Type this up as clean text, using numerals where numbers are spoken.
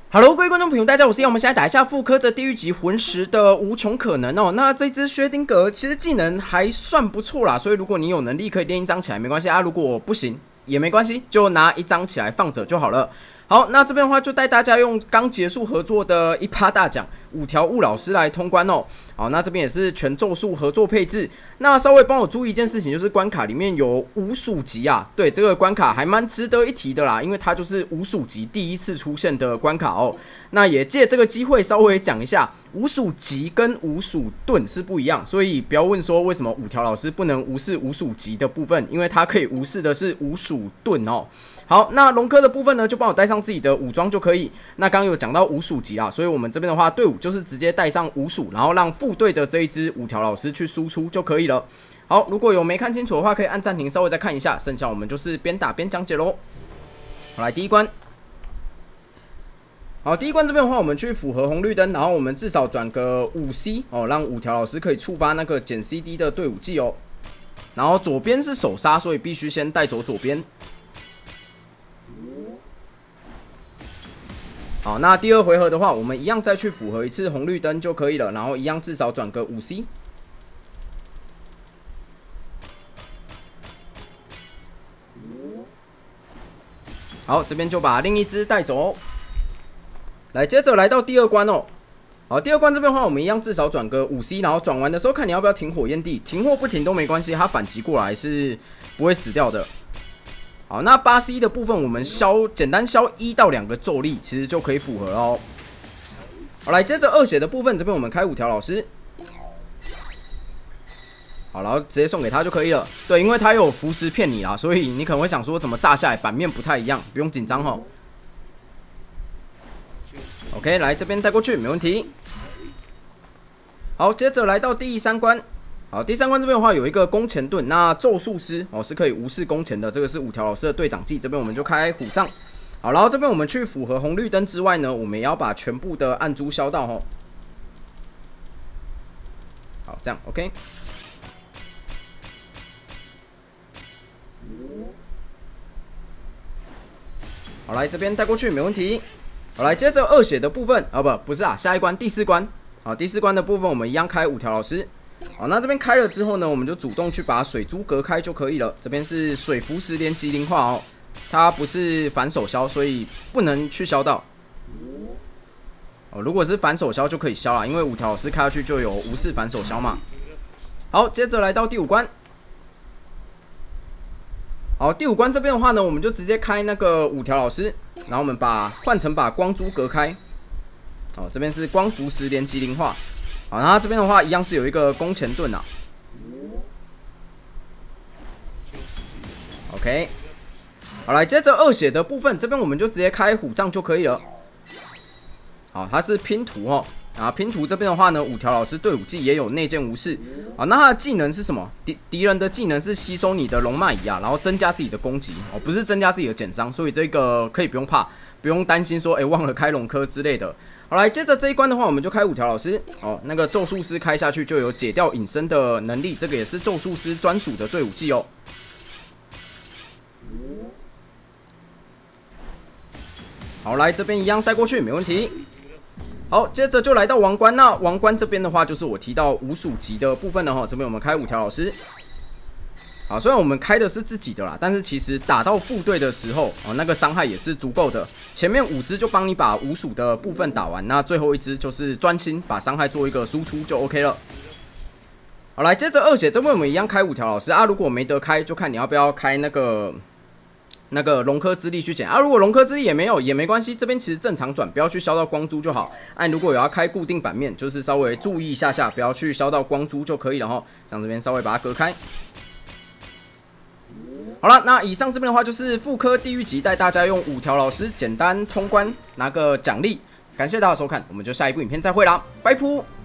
Hello， 各位观众朋友，大家好，我是Ian。我们现在打一下复刻的地狱级魂石的无穷可能哦。那这只薛丁格其实技能还算不错啦，所以如果你有能力可以练一张起来没关系啊。如果不行也没关系，就拿一张起来放着就好了。好，那这边的话就带大家用刚结束合作的1趴大奖5条雾老师来通关哦。好，那这边也是全咒术合作配置。那稍微帮我注意一件事情，就是关卡里面有无属级啊。对，这个关卡还蛮值得一提的啦，因为它就是无属级第一次出现的关卡哦。那也借这个机会稍微讲一下，无属级跟无属盾是不一样，所以不要问说为什么5条老师不能无视无属级的部分，因为它可以无视的是无属盾哦。好，那龙科的部分呢，就帮我带上自己的武装就可以。那刚刚有讲到无属级啦，所以我们这边的话，队伍就是直接带上无属，然后让副队的这一支5条老师去输出就可以了。好，如果有没看清楚的话，可以按暂停，稍微再看一下。剩下我们就是边打边讲解咯。好，来第一关。好，第一关这边的话，我们去符合红绿灯，然后我们至少转个5C 哦，让5条老师可以触发那个减 CD 的队伍技哦。然后左边是手杀，所以必须先带走左边。好，那第2回合的话，我们一样再去符合一次红绿灯就可以了，然后一样至少转个5C。好，这边就把另一只带走哦。来，接着来到第2关哦。好，第2关这边的话，我们一样至少转个5C， 然后转完的时候看你要不要停火焰地，停或不停都没关系，它反击过来是不会死掉的。好，那8C 的部分我们简单消1到2个咒力，其实就可以符合哦。好，来接着2血的部分，这边我们开5条老师。好，然后直接送给他就可以了。对，因为他有符石骗你啦，所以你可能会想说怎么炸下来版面不太一样，不用紧张齁。OK， 来这边带过去没问题。好，接着来到第3关。好，第3关这边的话有一个弓前盾，那咒术师哦是可以无视弓前的，这个是5条老师的队长技，这边我们就开虎杖。好，然后这边我们去符合红绿灯之外呢，我们也要把全部的暗珠消到齁。好，这样 OK。好，来这边带过去没问题。好，来接着2血的部分啊，不是啊，下一关第4关。好，第4关的部分我们一样开5条老师。好，那这边开了之后呢，我们就主动去把水珠隔开就可以了。这边是水符石连级灵化哦，它不是反手消，所以不能去消到。哦，如果是反手消就可以消啦，因为5条老师开下去就有无视反手消嘛。好，接着来到第5关。好，第5关这边的话呢，我们就直接开那个5条老师，然后我们换成把光珠隔开。好，这边是光符石连级灵化。好，然后这边的话一样是有一个弓前盾啊。OK， 好，来接着2血的部分，这边我们就直接开虎杖就可以了。好，它是拼图哦。然后拼图这边的话呢，5条老师队伍技也有内建无视。好，那它的技能是什么？敌人的技能是吸收你的龙脉仪啊，然后增加自己的攻击哦，不是增加自己的减伤，所以这个可以不用怕，不用担心说忘了开龙科之类的。好，来接着这一关的话，我们就开5条老师哦，那个咒术师开下去就有解掉隐身的能力，这个也是咒术师专属的队伍技哦。好，来这边一样带过去没问题。好，接着就来到王冠。那王冠这边的话，就是我提到无属级的部分了哈。这边我们开5条老师。好，虽然我们开的是自己的啦，但是其实打到副队的时候，哦，那个伤害也是足够的。前面5只就帮你把无属的部分打完，那最后1只就是专心把伤害做一个输出就 OK 了。好，来接着2血，这边我们一样开5条老师啊。如果没得开，就看你要不要开那个龙科之力去捡啊。如果龙科之力也没有也没关系，这边其实正常转，不要去消到光珠就好。如果有要开固定版面，就是稍微注意一下，不要去消到光珠就可以了哈。像这边稍微把它隔开。好了，那以上这边的话就是复刻地狱级，带大家用5条老师简单通关拿个奖励。感谢大家收看，我们就下一部影片再会啦，拜拜。